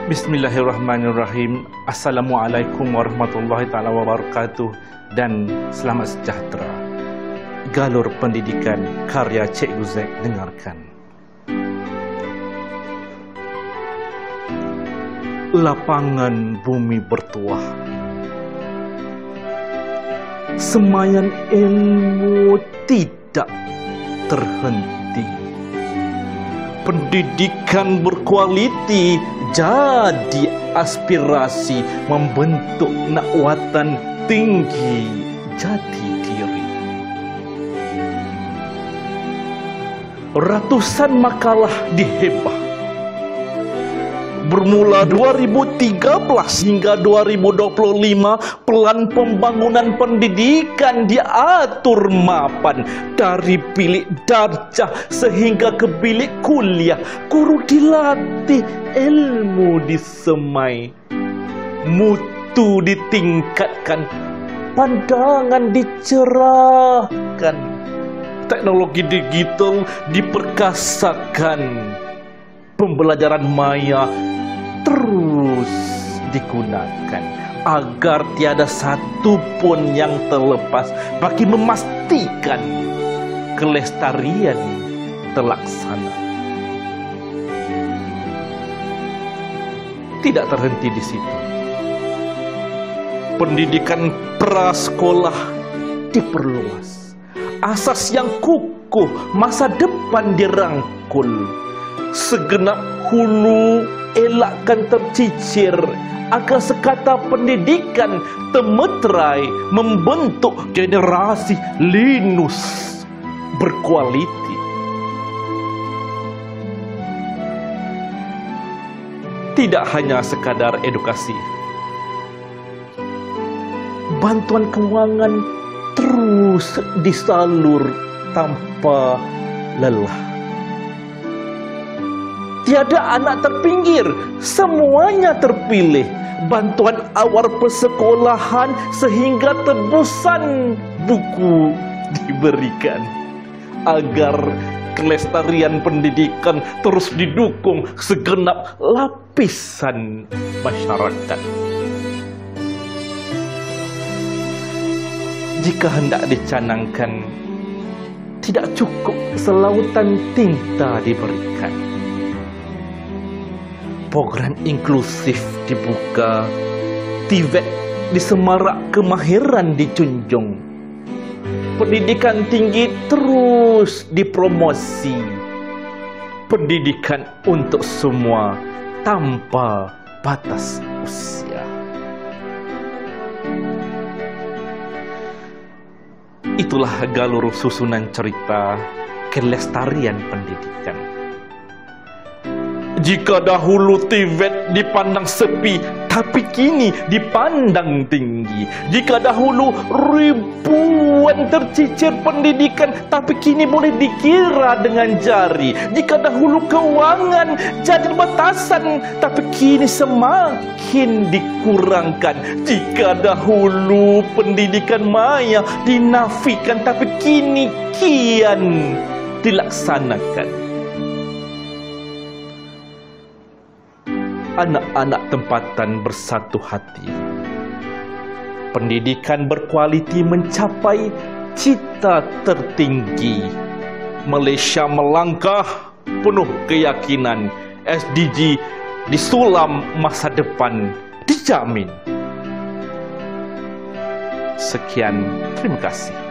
Bismillahirrahmanirrahim. Assalamualaikum warahmatullahi ta'ala wabarakatuh dan selamat sejahtera. Galur Pendidikan karya Cikgu Zack dengarkan. Lapangan bumi bertuah, semayan ilmu tidak terhenti. Pendidikan berkualiti jadi aspirasi membentuk nakwatan tinggi jati diri. Ratusan makalah dihebah. Bermula 2013 hingga 2025, pelan pembangunan pendidikan diatur mapan. Dari bilik darjah sehingga ke bilik kuliah, guru dilatih, ilmu disemai, mutu ditingkatkan, pandangan dicerahkan, teknologi digital diperkasakan, pembelajaran maya terus digunakan agar tiada satu pun yang terlepas bagi memastikan kelestarian terlaksana. Tidak terhenti di situ. Pendidikan prasekolah diperluas. Asas yang kukuh, masa depan dirangkul. Segenap hulu elakkan tercicir agar sekata pendidikan temeterai membentuk generasi Linus berkualiti. Tidak hanya sekadar edukasi, bantuan keuangan terus disalur tanpa lelah. Tiada anak terpinggir, semuanya terpilih. Bantuan awal persekolahan sehingga tebusan buku diberikan. Agar kelestarian pendidikan terus didukung segenap lapisan masyarakat. Jika hendak dicanangkan, tidak cukup selautan tinta diberikan. Program inklusif dibuka, TVET disemarak, kemahiran dijunjung. Pendidikan tinggi terus dipromosi. Pendidikan untuk semua tanpa batas usia. Itulah galur susunan cerita kelestarian pendidikan. Jika dahulu TVET dipandang sepi, tapi kini dipandang tinggi. Jika dahulu ribuan tercicir pendidikan, tapi kini boleh dikira dengan jari. Jika dahulu keuangan jadi batasan, tapi kini semakin dikurangkan. Jika dahulu pendidikan maya dinafikan, tapi kini kian dilaksanakan. Anak-anak tempatan bersatu hati. Pendidikan berkualiti mencapai cita tertinggi. Malaysia melangkah penuh keyakinan. SDG disulam, masa depan dijamin. Sekian, terima kasih.